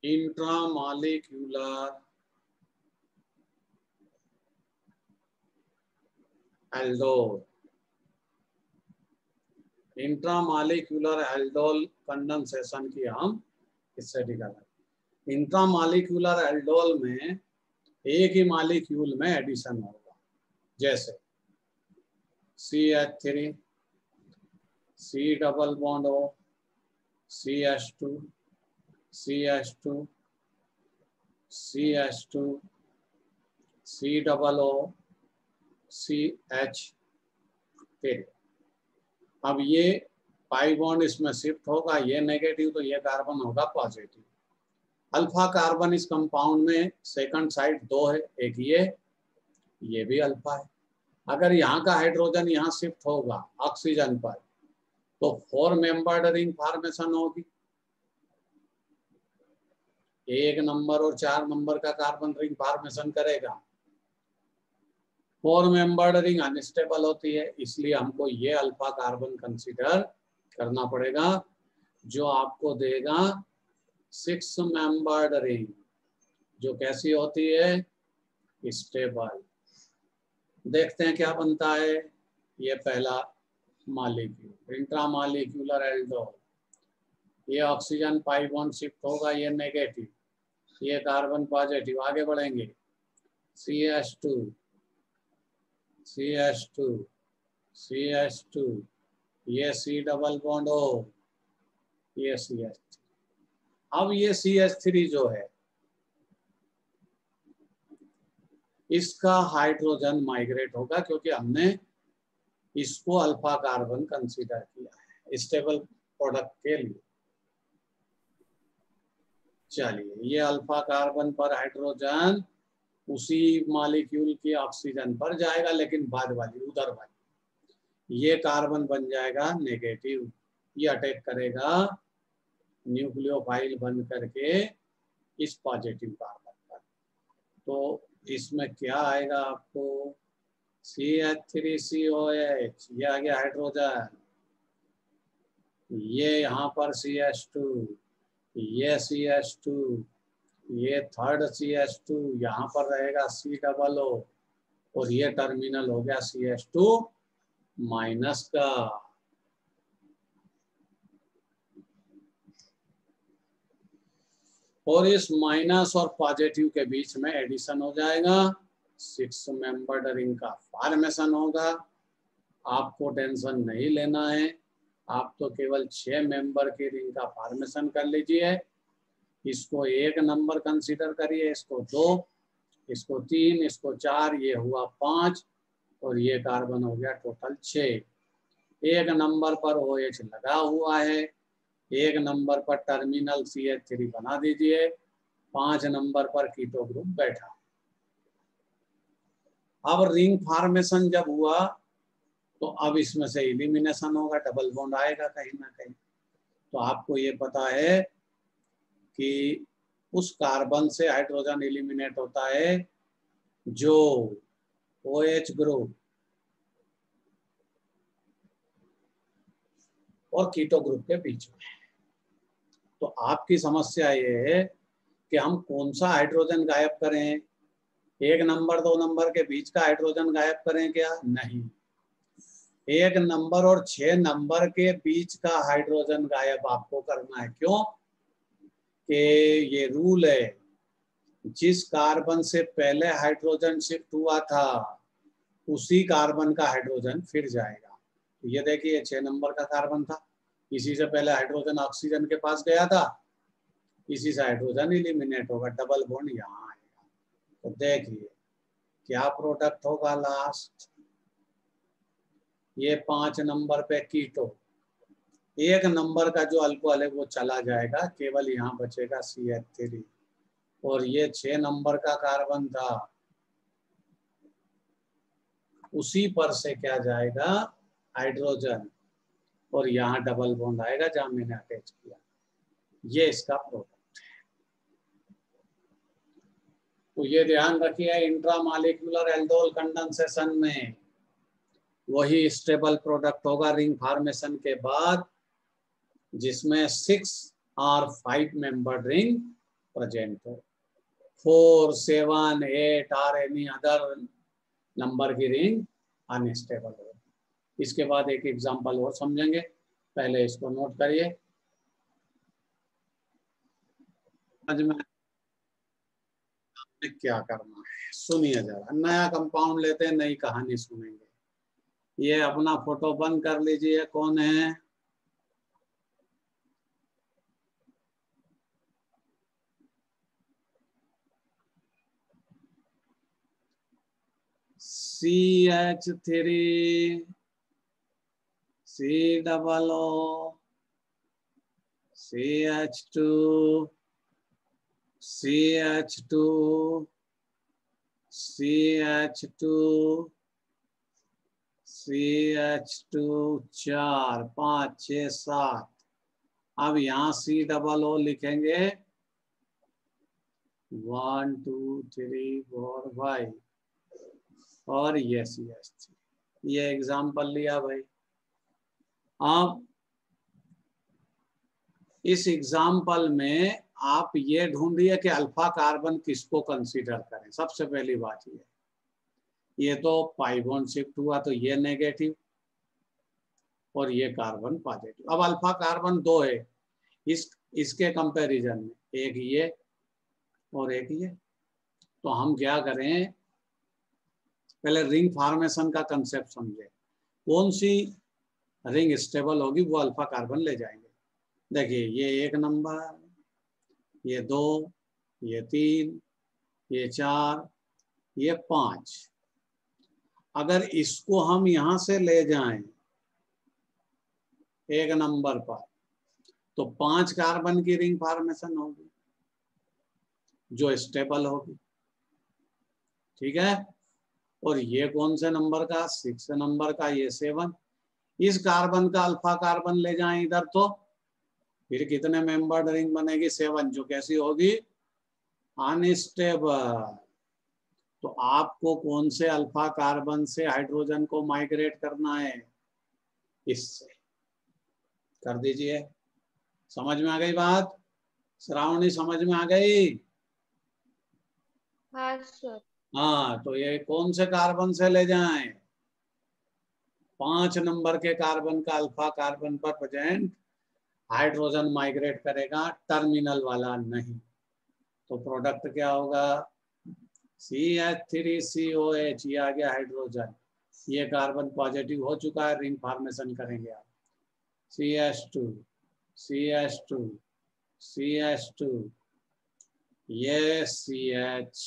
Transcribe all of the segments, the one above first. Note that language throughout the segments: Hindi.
Intramolecular aldol. Intramolecular aldol condensation की हम स्टडी कर रहे हैं। इंट्रामॉलिक्यूलर एल्डोल में एक ही मॉलिक्यूल में एडिशन होगा, जैसे CH3 C double bond O CH2 CH2 CH2 C double O CH3। अब ये पाई बॉन्ड इसमें शिफ्ट होगा, ये नेगेटिव तो ये कार्बन होगा पॉजिटिव। अल्फा कार्बन इस कंपाउंड में सेकंड साइड 2 है, एक ये भी अल्फा है। अगर यहाँ का हाइड्रोजन यहाँ शिफ्ट होगा ऑक्सीजन पर तो 4 मेंबर्ड रिंग फॉर्मेशन होगी। 1 नंबर और 4 नंबर का कार्बन रिंग फॉर्मेशन करेगा। 4 मेंबर्ड रिंग अनस्टेबल होती है, इसलिए हमको ये अल्फा कार्बन कंसीडर करना पड़ेगा, जो आपको देगा 6 मेंबर्ड रिंग, जो कैसी होती है, स्टेबल। देखते हैं क्या बनता है। ये पहला मॉलिक्यूल इंट्रामॉलिक्यूलर एल्डोल, ये ऑक्सीजन पाई बॉन्ड शिफ्ट होगा, ये नेगेटिव, ये कार्बन पॉजिटिव। आगे बढ़ेंगे CH2 CH2 CH2, ये C डबल बॉन्ड O, ये CH3। अब ये CH3 जो है इसका हाइड्रोजन माइग्रेट होगा, क्योंकि हमने इसको अल्फा कार्बन कंसीडर किया है स्टेबल प्रोडक्ट के लिए। चलिए, ये अल्फा कार्बन पर हाइड्रोजन उसी मॉलिक्यूल की ऑक्सीजन पर जाएगा, लेकिन बाद वाली उधर वाली, ये कार्बन बन जाएगा नेगेटिव, ये अटैक करेगा न्यूक्लियोफाइल बन करके इस पॉजिटिव कार्बन पर। तो इसमें क्या आएगा आपको, CH3COH, ये आ गया हाइड्रोजन, ये यहाँ पर CH2, ये CH2, ये थर्ड CH2, यहाँ पर रहेगा C डबल O, और ये टर्मिनल हो गया CH2 माइनस का। और इस माइनस और पॉजिटिव के बीच में एडिशन हो जाएगा, 6 मेंबर्ड रिंग का फॉर्मेशन होगा। आपको टेंशन नहीं लेना है, आप तो केवल 6 मेंबर की रिंग का फॉर्मेशन कर लीजिए। इसको 1 नंबर कंसीडर करिए, इसको 2, इसको 3, इसको 4, ये हुआ 5, और ये कार्बन हो गया टोटल 6। 1 नंबर पर OH लगा हुआ है, 1 नंबर पर टर्मिनल CH3 बना दीजिए, 5 नंबर पर कीटो ग्रुप बैठा। अब रिंग फॉर्मेशन जब हुआ तो अब इसमें से एलिमिनेशन होगा, डबल बॉन्ड आएगा कहीं ना कहीं। तो आपको ये पता है कि उस कार्बन से हाइड्रोजन एलिमिनेट होता है जो OH ग्रुप और कीटो ग्रुप के बीच में। तो आपकी समस्या ये है कि हम कौन सा हाइड्रोजन गायब करें, 1 नंबर 2 नंबर के बीच का हाइड्रोजन गायब करें क्या? नहीं, 1 नंबर और 6 नंबर के बीच का हाइड्रोजन गायब आपको करना है। क्यों? कि ये रूल है, जिस कार्बन से पहले हाइड्रोजन शिफ्ट हुआ था उसी कार्बन का हाइड्रोजन फिर जाएगा। तो ये देखिए 6 नंबर का कार्बन था, इसी से पहले हाइड्रोजन ऑक्सीजन के पास गया था, इसी से हाइड्रोजन एलिमिनेट होगा, डबल बॉन्ड यहाँ आएगा। तो देखिए क्या प्रोडक्ट होगा लास्ट, ये 5 नंबर पे कीटो, 1 नंबर का जो अल्कोहल है वो चला जाएगा, केवल यहाँ बचेगा CH3, और ये 6 नंबर का कार्बन था उसी पर से क्या जाएगा, हाइड्रोजन, और यहाँ डबल बॉन्ड आएगा जहां मैंने अटैच किया। ये इसका प्रोडक्ट है। तो ये ध्यान रखिए, इंट्रामॉलिक्यूलर एल्डोल कंडेंसेशन में वही स्टेबल प्रोडक्ट होगा रिंग फॉर्मेशन के बाद, जिसमें 6 और 5 मेंबर्ड रिंग प्रेजेंट हो। 4, 7, 8 और एनी अदर नंबर की रिंग अनस्टेबल हो। इसके बाद एक एग्जांपल और समझेंगे, पहले इसको नोट करिए। आज में क्या करना है सुनिए जरा। नया कंपाउंड लेते हैं, नई कहानी सुनेंगे। ये अपना फोटो बंद कर लीजिए। कौन है? CH3 COO CH2 CH2 CH2 CH2 4 5 6 7। अब यहाँ COO लिखेंगे 1 2 3 4 5 और ये CH3। ये एग्जाम्पल लिया भाई। अब इस एग्जाम्पल में आप ये ढूंढिए कि अल्फा कार्बन किसको कंसीडर करें। सबसे पहली बात ये तो पाई बॉन्ड शिफ्ट हुआ तो ये नेगेटिव और ये कार्बन पॉजिटिव। अब अल्फा कार्बन 2 है इसके कंपैरिजन में, एक ये और एक ये। तो हम क्या करें, पहले रिंग फॉर्मेशन का कंसेप्ट समझे। कौन सी रिंग स्टेबल होगी वो अल्फा कार्बन ले जाएंगे। देखिए ये 1 नंबर, ये 2, ये 3, ये 4, ये 5। अगर इसको हम यहां से ले जाएं 1 नंबर पर तो 5 कार्बन की रिंग फॉर्मेशन होगी जो स्टेबल होगी। ठीक है। और ये कौन से नंबर का? 6 नंबर का, ये 7। इस कार्बन का अल्फा कार्बन ले जाएं इधर तो फिर कितने मेंबर्ड रिंग बनेगी? 7, जो कैसी होगी? अनस्टेबल। तो आपको कौन से अल्फा कार्बन से हाइड्रोजन को माइग्रेट करना है? इससे कर दीजिए। समझ में आ गई बात? श्रावणी समझ में आ गई? हाँ सर। हाँ, तो ये कौन से कार्बन से ले जाएं? 5 नंबर के कार्बन का अल्फा कार्बन पर प्रेजेंट हाइड्रोजन माइग्रेट करेगा, टर्मिनल वाला नहीं। तो प्रोडक्ट क्या होगा? CH3COH, ये आ गया हाइड्रोजन। ये कार्बन पॉजिटिव हो चुका है, रिंग फॉर्मेशन करेंगे आप। CH2 CH2 CH2, ये CH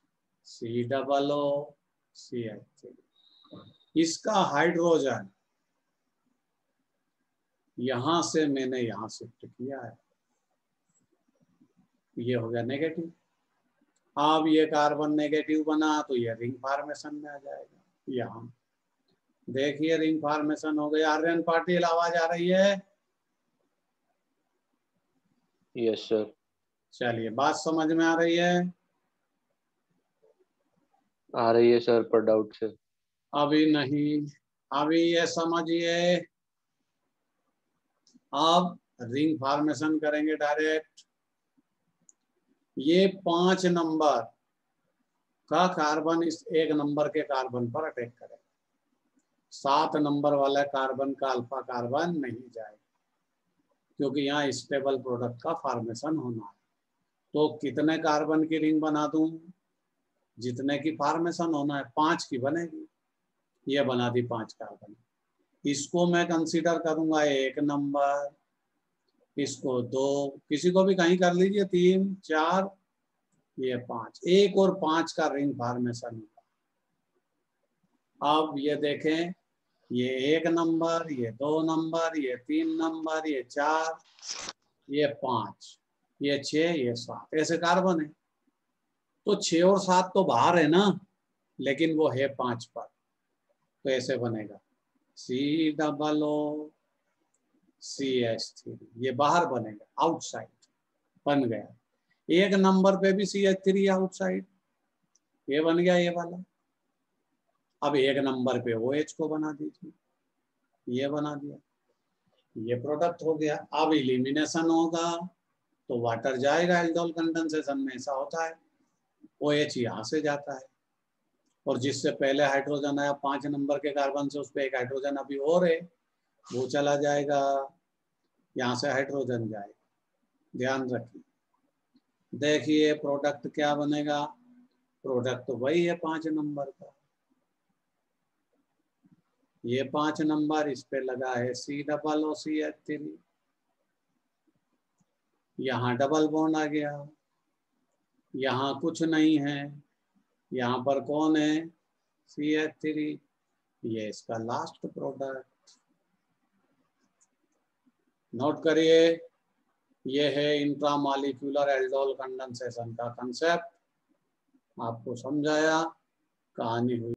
COO CH3। इसका हाइड्रोजन यहां से मैंने यहां शिफ्ट किया है, ये हो गया नेगेटिव। अब ये कार्बन नेगेटिव बना तो ये रिंग फॉर्मेशन में आ जाएगा। यहाँ देखिए रिंग फॉर्मेशन हो गया। आर्यन पाटिल आवाज आ रही है? Yes sir. चलिए, बात समझ में आ रही है? आ रही है सर, पर डाउट से। अभी नहीं, अभी ये समझिए। अब रिंग फॉर्मेशन करेंगे डायरेक्ट। ये 5 नंबर का कार्बन इस 1 नंबर के कार्बन पर अटैक करेगा। 7 नंबर वाला कार्बन का अल्फा कार्बन नहीं जाएगा क्योंकि यहाँ स्टेबल प्रोडक्ट का फॉर्मेशन होना है। तो कितने कार्बन की रिंग बना दूं? जितने की फॉर्मेशन होना है, 5 की बनेगी। ये बना दी 5 कार्बन। इसको मैं कंसीडर करूंगा 1 नंबर, इसको 2, किसी को भी कहीं कर लीजिए, 3 4, ये 5। 1 और 5 का रिंग फॉर्मेशन होगा। अब ये देखें, ये 1 नंबर, ये 2 नंबर, ये 3 नंबर, ये 4, ये 5, ये 6, ये 7, ऐसे कार्बन है। तो 6 और 7 तो बाहर है ना, लेकिन वो है 5 पर, तो ऐसे बनेगा COO CH3। ये बाहर बनेगा, आउटसाइड बन गया। 1 नंबर पे भी CH3 आउटसाइड, ये बन गया ये वाला। अब 1 नंबर पे OH को बना दीजिए, ये बना दिया, ये प्रोडक्ट हो गया। अब इलिमिनेशन होगा, तो वाटर जाएगा एल्डोल कंडेंसेशन में, ऐसा होता है। OH यहाँ से जाता है, और जिससे पहले हाइड्रोजन आया 5 नंबर के कार्बन से, उस पर एक हाइड्रोजन अभी और है, वो चला जाएगा, यहाँ से हाइड्रोजन जाएगा। ध्यान रखिए। देखिए प्रोडक्ट क्या बनेगा, प्रोडक्ट तो वही है 5 नंबर का, ये 5 नंबर, इस पे लगा है COOCH3, यहाँ डबल बॉन्ड आ गया, यहाँ कुछ नहीं है, यहाँ पर कौन है, CH3, ये इसका लास्ट प्रोडक्ट। नोट करिए, ये है इंट्रामॉलिक्यूलर एल्डोल कंडेंसेशन का कंसेप्ट। आपको समझाया, कहानी हुई।